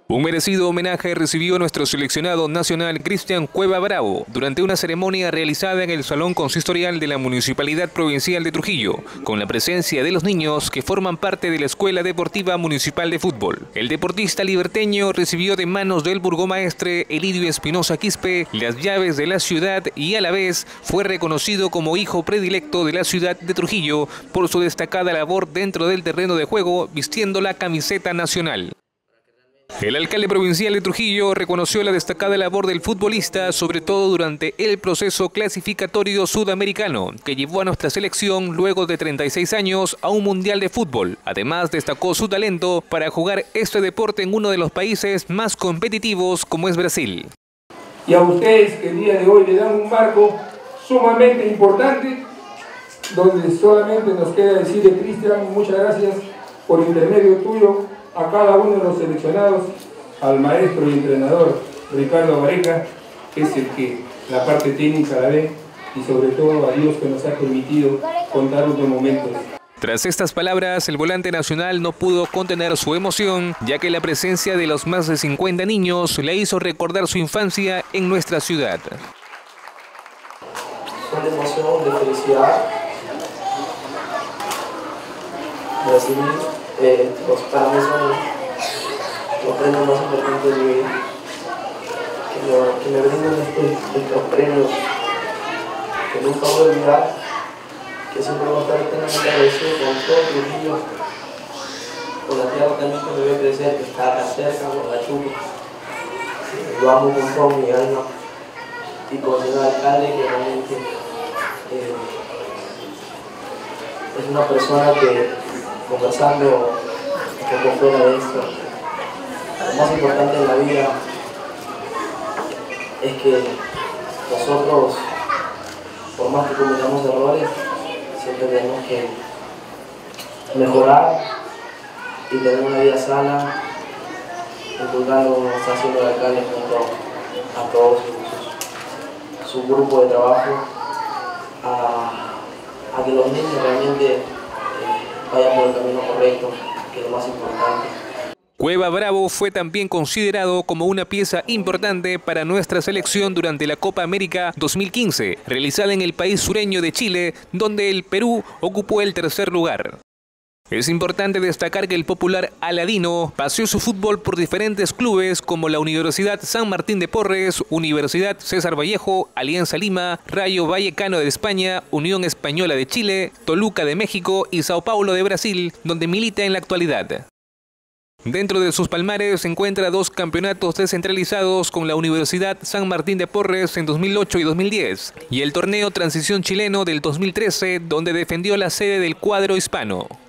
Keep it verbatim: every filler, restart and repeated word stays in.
Un merecido homenaje recibió nuestro seleccionado nacional Cristian Cueva Bravo durante una ceremonia realizada en el Salón Consistorial de la Municipalidad Provincial de Trujillo, con la presencia de los niños que forman parte de la Escuela Deportiva Municipal de Fútbol. El deportista liberteño recibió de manos del burgomaestre Elidio Espinosa Quispe las llaves de la ciudad y a la vez fue reconocido como hijo predilecto de la ciudad de Trujillo por su destacada labor dentro del terreno de juego vistiendo la camiseta nacional. El alcalde provincial de Trujillo reconoció la destacada labor del futbolista, sobre todo durante el proceso clasificatorio sudamericano, que llevó a nuestra selección luego de treinta y seis años a un mundial de fútbol. Además, destacó su talento para jugar este deporte en uno de los países más competitivos como es Brasil. Y a ustedes que el día de hoy le dan un marco sumamente importante, donde solamente nos queda decirle, Cristian, muchas gracias por intermedio tuyo, a cada uno de los seleccionados, al maestro y entrenador Ricardo Vareca, que es el que la parte técnica la ve, y sobre todo a Dios que nos ha permitido contar unos momentos. Tras estas palabras, el volante nacional no pudo contener su emoción, ya que la presencia de los más de cincuenta niños le hizo recordar su infancia en nuestra ciudad. Son de emoción, de felicidad, de recibir. Eh, pues para mí son los premios más importantes de mi vida, que me, que me brindan estos, estos premios, que nunca voy a olvidar, que siempre voy a estar eternamente agradecido con todos los niños, por la tierra también que me veo crecer, que está acá cerca, por la Chuca. Lo amo con toda mi alma, y con el señor alcalde, que realmente eh, es una persona que, conversando un poco fuera de esto, lo más importante en la vida es que nosotros, por más que cometamos errores, siempre tenemos que mejorar y tener una vida sana, inculcando como está haciendo el alcalde junto a todos su, su grupo de trabajo, a, a que los niños realmente vaya por el camino correcto, que es lo más importante. Cueva Bravo fue también considerado como una pieza importante para nuestra selección durante la Copa América dos mil quince, realizada en el país sureño de Chile, donde el Perú ocupó el tercer lugar. Es importante destacar que el popular Aladino paseó su fútbol por diferentes clubes como la Universidad San Martín de Porres, Universidad César Vallejo, Alianza Lima, Rayo Vallecano de España, Unión Española de Chile, Toluca de México y Sao Paulo de Brasil, donde milita en la actualidad. Dentro de sus palmares se encuentra dos campeonatos descentralizados con la Universidad San Martín de Porres en dos mil ocho y dos mil diez y el torneo Transición Chileno del dos mil trece, donde defendió la sede del cuadro hispano.